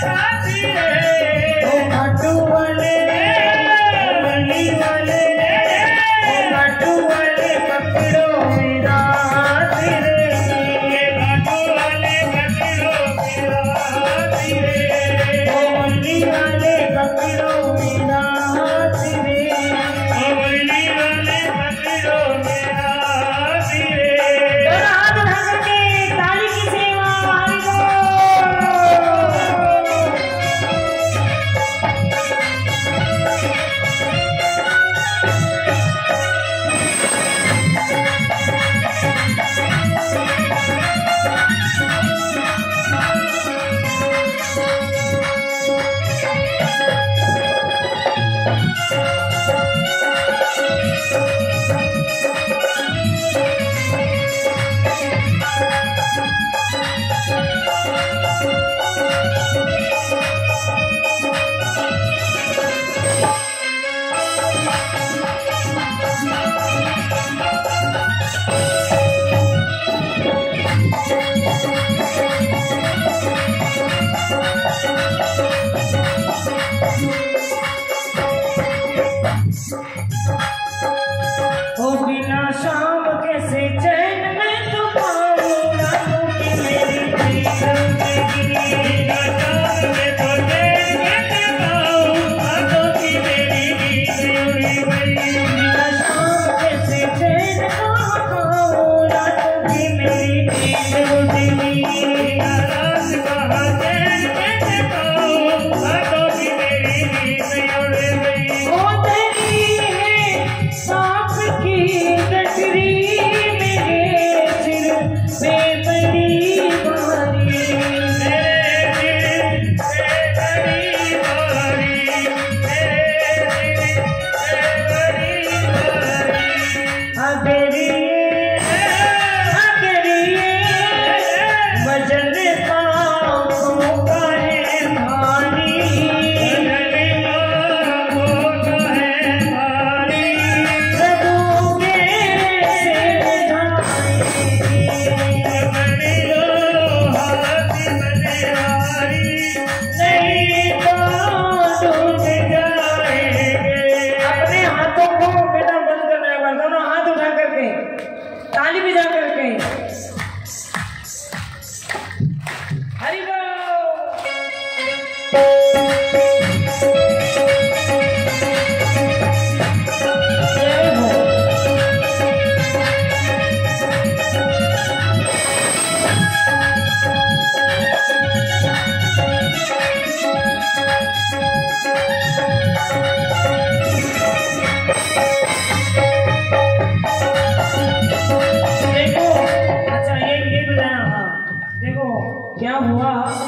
क्या हुआ,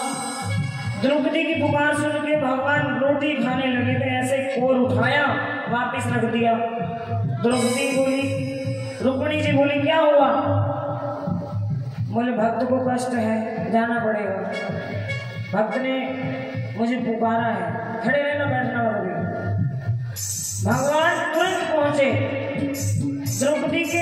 द्रौपदी की पुकार सुन के भगवान रोटी खाने लगे थे, ऐसे कोर उठाया वापस रख दिया। द्रौपदी बोली, रुक्मिणी जी बोली क्या हुआ? बोले भक्त को कष्ट है, जाना पड़ेगा। भक्त ने मुझे पुकारा है, खड़े रहना बैठना होगा। भगवान तुरंत पहुंचे। द्रौपदी के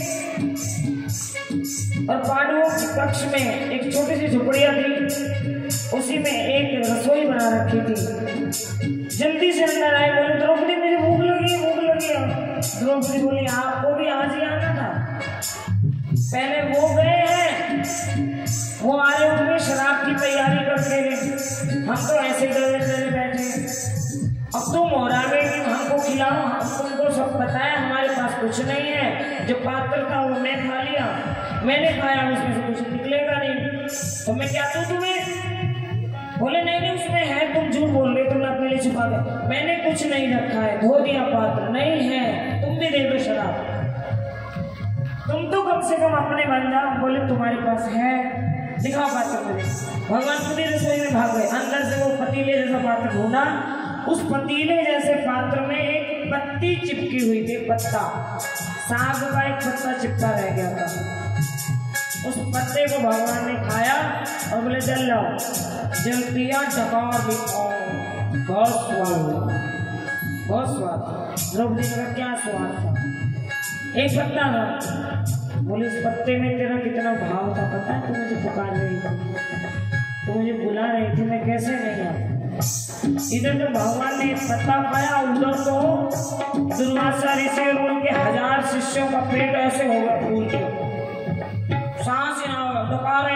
और पांडवों के कक्ष में एक छोटी सी झुपड़िया थी, उसी में एक रसोई बना रखी थी। जल्दी से अंदर आए, बोले द्रौपदी मुझे भूख लगी, भूख लगी। द्रौपदी बोली आपको भी आज ही आना था, पहले वो गए हैं, वो आए उनमें शराब की तैयारी करते हैं, हम तो ऐसे डरे डरे बैठे। अब तुम हो रहा है कि हमको खिलाओ, तुमको सब पता है हमारे पास कुछ नहीं है, जो पात्र था वो मैं खा लिया, मैंने खाया, उसमें से कुछ निकलेगा नहीं, तो मैं क्या दूं तुम्हें? बोले नहीं नहीं उसमें है, तुम झूठ बोल रहे, तुमने अपने लिए छुपा दिया, मैंने कुछ नहीं रखा है, धो दिया पात्र, नहीं है, तुम भी दे दो शराब, तुम तो कम से कम अपने बन जाओ। बोले तुम्हारे पास है, दिखाओ पात्र मुझे। भगवान खुद ही रसोई में भाग गए, अंदर से वो पतीले जैसा पात्र ढूंढा, उस पतीले जैसे पात्र में एक पत्ती चिपकी हुई थी, पत्ता, साग का एक पत्ता चिपका रह गया था। उस पत्ते को भगवान ने खाया और बोले जल जाओ, जल पिया, डकार भी, बहुत स्वाद हुआ, बहुत स्वाद। द्रौपदी का क्या स्वाद था, एक पत्ता था। बोले इस पत्ते में तेरा कितना भाव था, पता है तू मुझे पुकार रही थी, तो मुझे बुला रही थी, मैं कैसे नहीं आता। इधर तो भगवान ने पत्ता पाया, उधर तो दुर्वासा ऋषि और उनके 1000 शिष्यों का पेट ऐसे होगा फूल के, सांस ना डकारे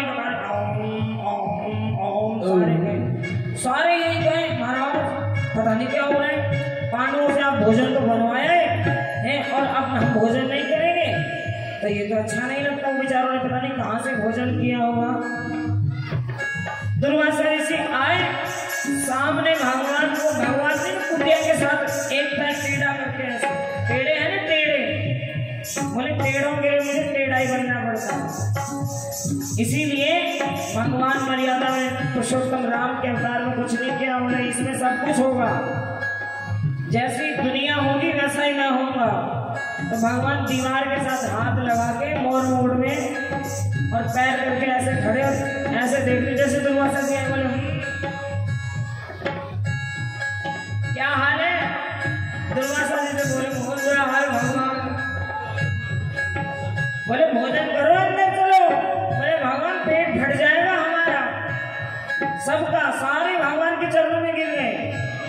सारे यही गए। महाराज पता नहीं क्या हो रहा है, पांडवों से आप भोजन तो बनवाया है और अब हम भोजन नहीं करेंगे, तो ये तो अच्छा नहीं लगता। बेचारों ने पता नहीं कहाँ से भोजन किया होगा। दुर्वासा ऋषि आए सामने भगवान को, भगवान ने कुटिया के साथ एक पैर टेढ़ा करके, ऐसे टेढ़े है ना टेढ़े, बोले टेढ़ों के लिए मुझे टेढ़ा ही बनना पड़ता। इसीलिए भगवान मर्यादा में पुरुषोत्तम राम के अवतार में कुछ नहीं किया, बोले इसमें सब कुछ होगा, जैसी दुनिया होगी वैसा ही मैं होगा। तो भगवान दीवार के साथ हाथ लगा के मोर मोड़ में और पैर करके ऐसे खड़े और ऐसे देखते जैसे दुर्वासा जी बोले क्या हाल है। दुर्वासा जी से बोले बहुत बुरा हाल भगवान। बोले भोजन करो अंदर चलो। बोले भगवान पेट फट जाएगा हमारा सबका। सारे भगवान के चरणों में गिर गए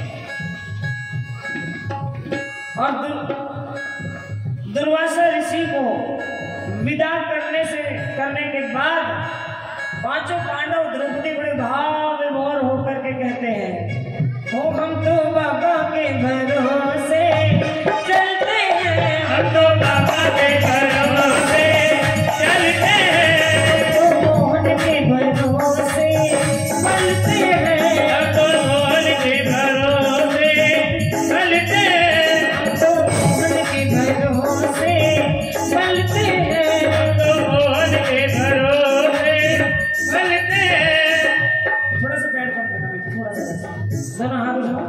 और दुर्वासा ऋषि को विदा करने के बाद पांचों पांडव द्रौपदी बड़े भाव विभोर होकर के कहते हैं, हो हम तो बाबा के भरोसे चलते हैं, हम तो बाबा के भरोसे चलते हैं, तो मोहन के भरोसे चलते हैं, हम तो मोहन के भरोसे चलते हैं, हम तो मोहन के भरोसे चलते हैं, हम तो मोहन के भरोसे चलते हैं। थोड़ा सा पैर कम करना, थोड़ा सा दोनों हाथ उठाओ।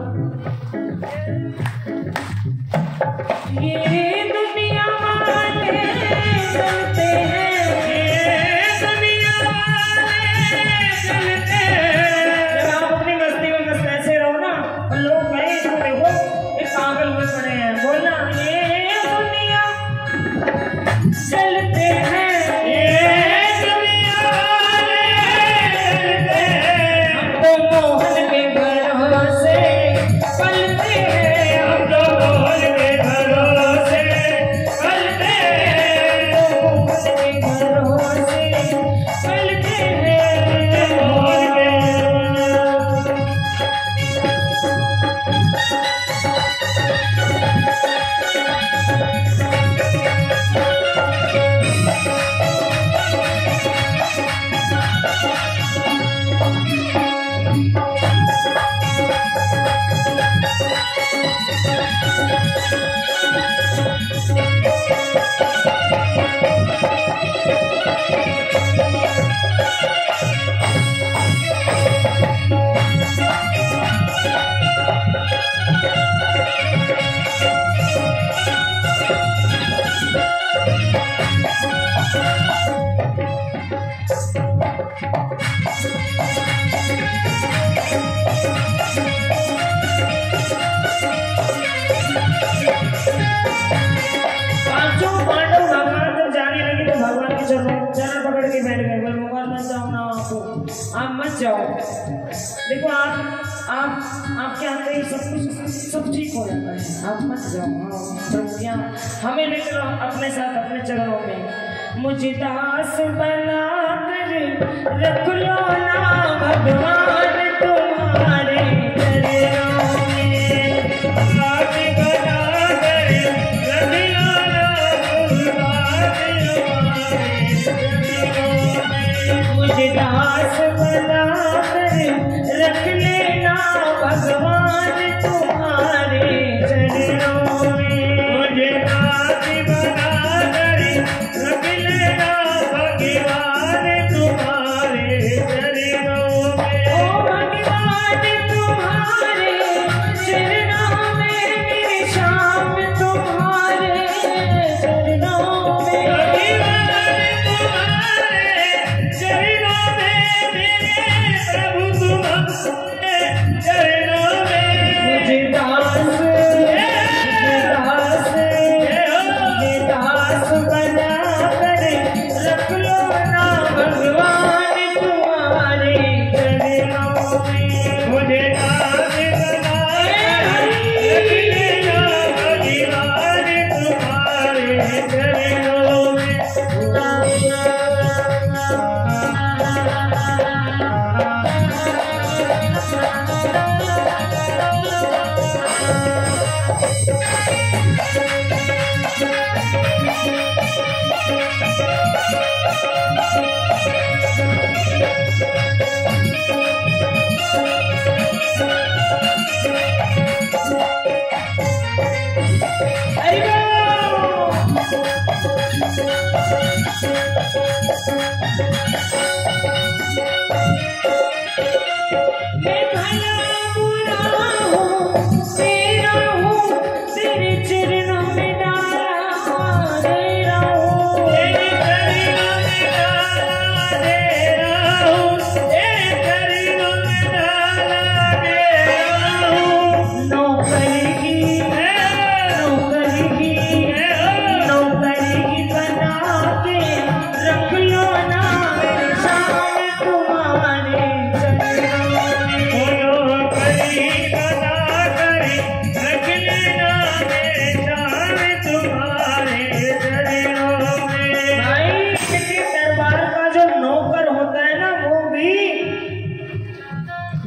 ये दुनिया वाले चलते हैं, ये दुनिया वाले चलते हैं। जब आप अपनी मस्ती में मस्त ऐसे रहो ना और लोग कहें तो देखो एक पागल में पड़े हैं, बोलना ये दुनिया चलते हैं, ये दुनिया वाले चलते हैं, हम तो मोहन के भरोसे चलते हैं, हम तो मोहन के भरोसे चलते हैं, तो मोहन के भरोसे चलते हैं, मोहन के। पांचों पांडव भगवान जब जाने लगे तो भगवान के चरण पकड़ के बैठ गए। बोले भगवान मत जाओ ना, आप मत जाओ। देखो आप क्या आते ही सब ठीक हो जाता है, आप मत जाओ। प्रभु यहाँ हमें ले चलो अपने साथ अपने चरणों में। मुझे दास बना कर रख लो ना भगवान तुम्हारे चरणों में, दास बना कर रख लो ना भगवान तुम्हारे चरणों में, मुझे दास बना कर रख लेना भगवान तुम्हारे चरणों में, मुझे दास बना कर रख लेना भगवान तुम्हारे चरणों में, ओ भगवान तुम्हारे चरणों में, मेरी शाम तुम्हारे चरणों में, भगवान तुम्हारे चरणों में, मेरे प्रभु तुम्हारे चरणों में, मुझे दास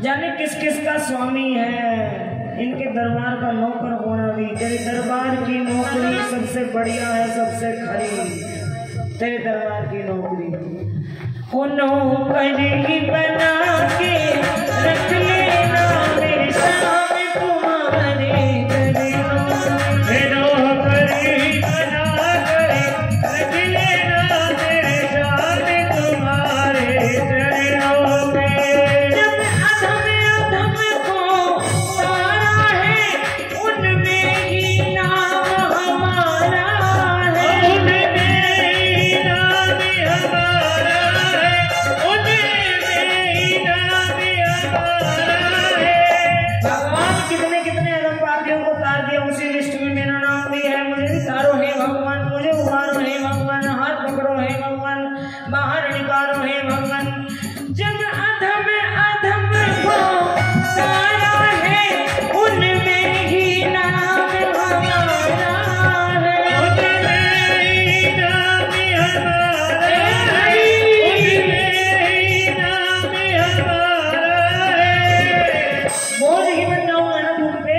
जाने किस किस का स्वामी है, इनके दरबार का नौकर होना भी। तेरे दरबार की नौकरी सबसे बढ़िया है, सबसे खरी तेरे दरबार की नौकरी। नौकरी बना के रख लेना मेरे सामने तुम्हारे चरणों में। नौकरी बना के रख लेना मेरे सामने तुम्हारे चरणों में। जब अधम को तारा है उनमें ही नाम हमारा है, उनमें ही नाम हमारा है, उनमें ही नाम हमारा है। भगवान कितने कितने अधम पापियों को तार दिया, उसी लिस्ट में मेरा नाम भी है। मुझे तारो है भगवान, मुझे उबारो है भगवान, हाथ पकड़ो है भगवान, बाहर निकालो है भगवान। जब अधम को तारा है उनमें ही नाम हमारा है, उनमें ही नाम हमारा है, उनमें ही नाम हमारा है। बोझ ही बन जाऊंगा ना तुम पे,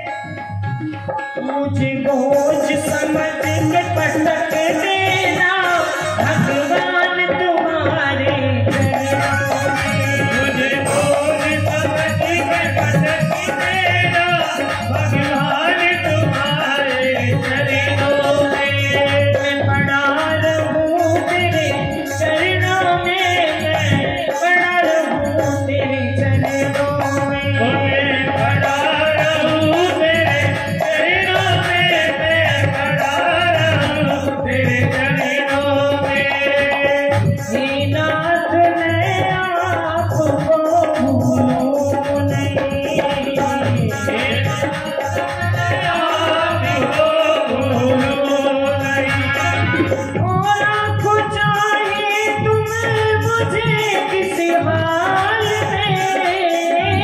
मुझे बोझ समझ के पटक देना भगवान तुम्हारे चरणों में। मुझे बोझ समझ के पटक देना भगवान तुम्हारे चरणों में। मैं पड़ा रहूं तेरे चरणों में, मैं पड़ा रहूं तेरे चरणों में, मैं पड़ा रहूं तेरे चरणों में, मैं पड़ा रहूं तेरे चरणों में। हे नाथ मैं आपको भूलूं नहीं, हे नाथ मैं आपको भूलूं नहीं। और आँखों चाहे तुम्हें मुझे किसी हाल में,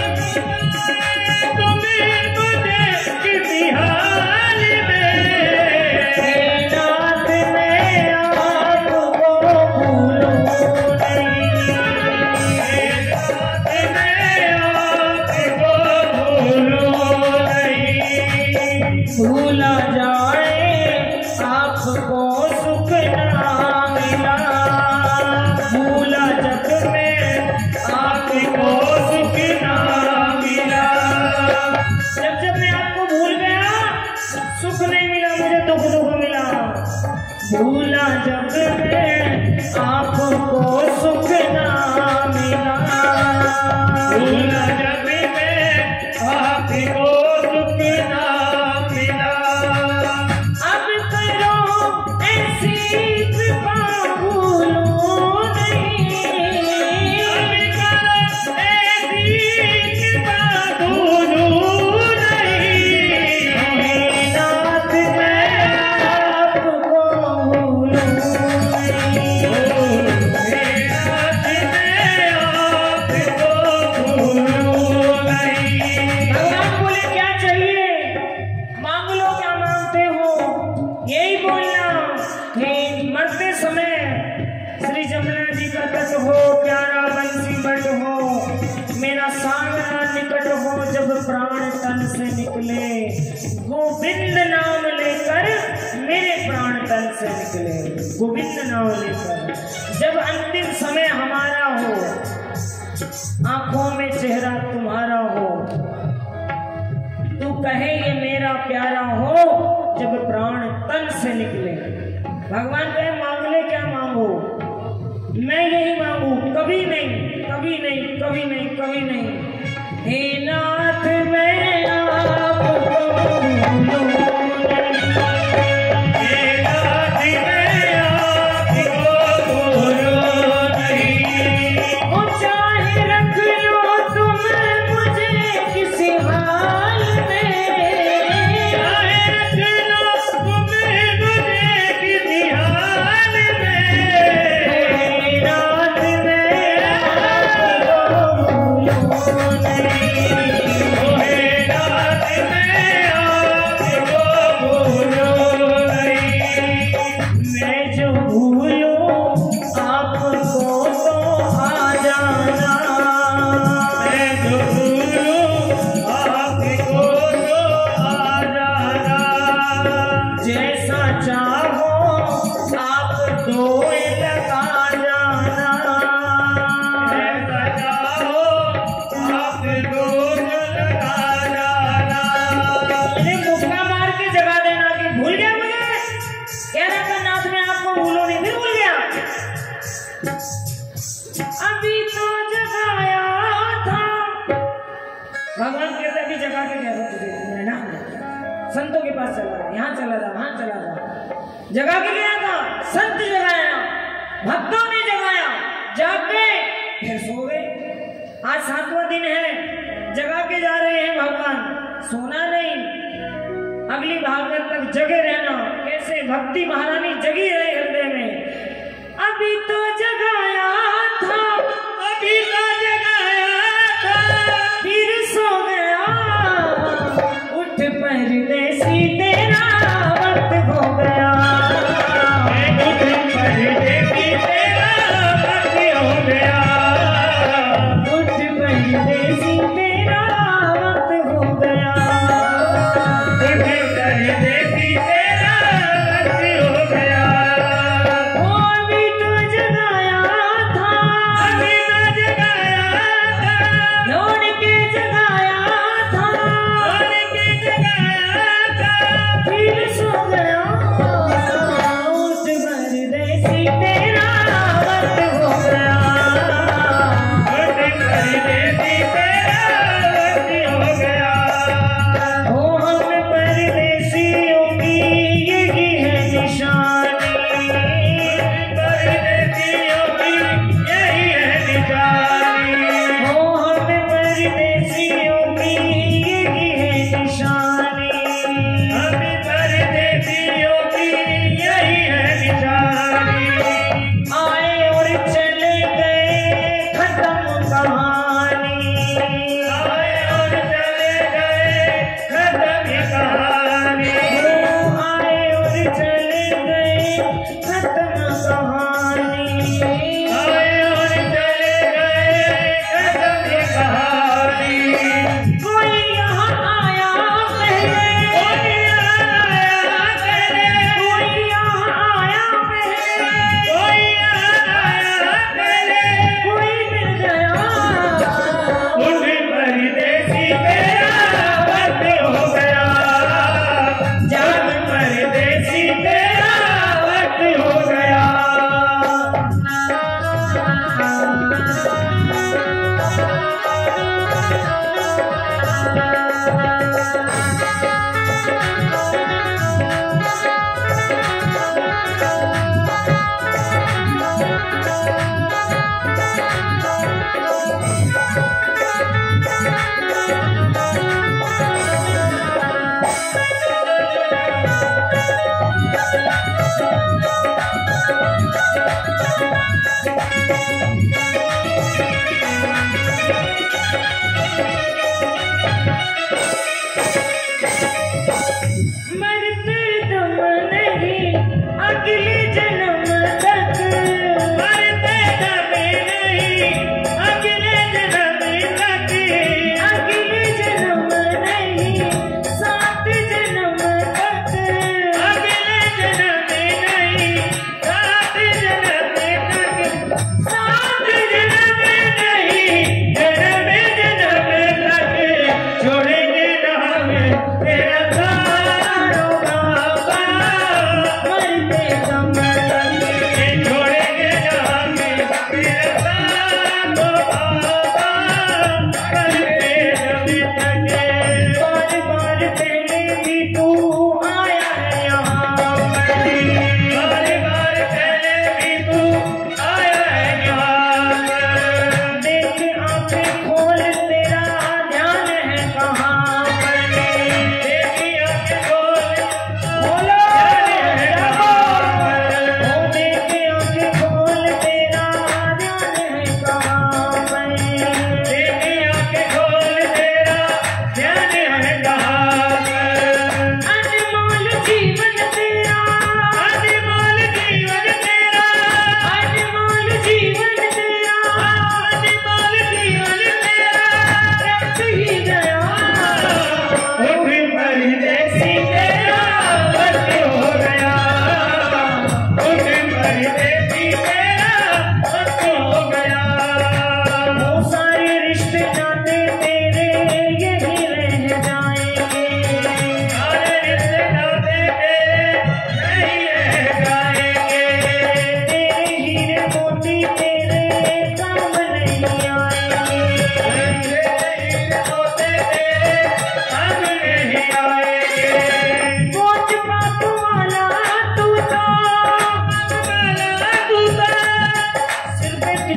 तुम्हें मुझे किसी हाल में। हे नाथ मैं आपको भूलूं नहीं, हे नाथ मैं आपको भूलूं नहीं। भूला जाए आपको सुख ना मिला, भूला जग में आपको सुख ना मिला। जब मैं आपको भूल गया सुख नहीं मिला, मुझे दुख दुख मिला। भूला जब में आपको सुख ना मिला, भूला जब में आपको सुख ना मिला। अब करो ऐसी कृपा भूलो नहीं, अब करो ऐसी कृपा भूलो नहीं। हे नाथ मैं आपको भूलूं नहीं, हे नाथ मैं आपको भूलूं नहीं। भगवान बोले क्या चाहिए, मांग लो क्या मांगते हो, यही बोलना। हे मरते समय श्री जमुना जी का तट हो, प्यारा बंसी बट हो, मेरा सागरा निकट हो। जब प्राण तन से निकले गोविंद नाम लेकर, मेरे प्राण तन से निकले गोविंद नाम लेकर। जब अंतिम समय हमारा हो, आंखों में चेहरा तुम्हारा हो, तू कहे ये मेरा प्यारा हो, जब प्राण तन से निकले। भगवान कहे मांग ले क्या मांगो, मैं यही मांगू, कभी नहीं कभी नहीं कभी नहीं कभी नहीं। हे नाथ मैं आपको भूलूं नहीं, हे नाथ मैं आपको भूलूं नहीं। ओ चाहे रख लो तुम मुझे किसी हाल में, चाहे रख लो तुम मुझे किसी हाल में। हे नाथ मैं आपको भूलूं नहीं, संतों के पास चला गया, यहाँ चला जा, वहां चला जा, जगा के गया था, संत जगाया, भक्तों ने जगाया, जाके फिर सो गए। आज 7वां दिन है, जगा के जा रहे हैं भगवान, सोना नहीं, अगली भागवत तक जगे रहना। कैसे भक्ति महारानी जगी रहे हृदय में, अभी तो जगाया था, अभी तो जगाया था, फिर सो गया, उठ परदेसी तेरा वक्त हो गया, उठ परदेसी तेरा वक्त हो गया, उठ परदेसी तेरा वक्त हो गया, उठ परदेसी तेरा वक्त हो गया। अभी तो जगाया था, अभी तो जगाया था, लौट के जगाया था, लौट के जगाया था, फिर सो गया, उठ परदेसी तेरा वक्त हो गया, उठ परदेसी तेरा वक्त हो गया। ओ हम परदेसियों की यही है निशानी, परदेसियों की यही है निशानी, ओ हम परदेसियों की यही है निशानी, हम परदेसियों की यही है निशानी। आए और चले गए खत्म कहानी, आए और चले गए खत्म कहानी, आए और चले गए खत्म कहानी, आए और चले गए खत्म कहानी। कोई यहाँ आया पहले, कोई यहाँ आया पहले, कोई यहाँ आया पहले, कोई यहाँ आया पहले, कोई मिल गया, उठ परदेसी तेरा वक्त हो गया, जाग परदेसी तेरा वक्त हो गया।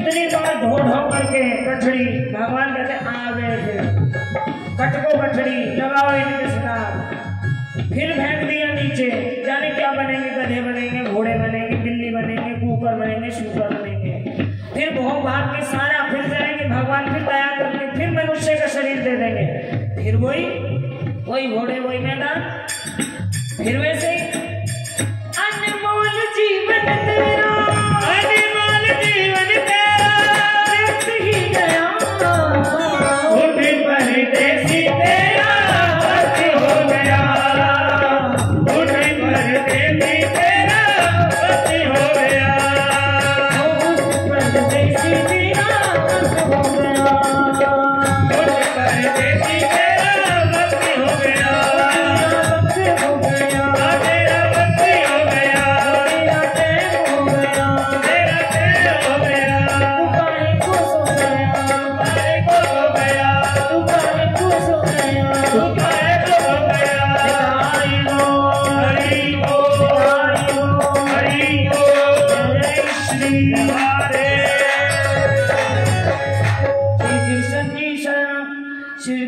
कितनी बार धो ढो करके कठड़ी, भगवान कहते आ गए थे, कटको कठड़ी लगाओ इनके साथ, फिर फेंक दिया नीचे, जाने क्या बनेंगे, गधे बनेंगे, घोड़े बनेंगे।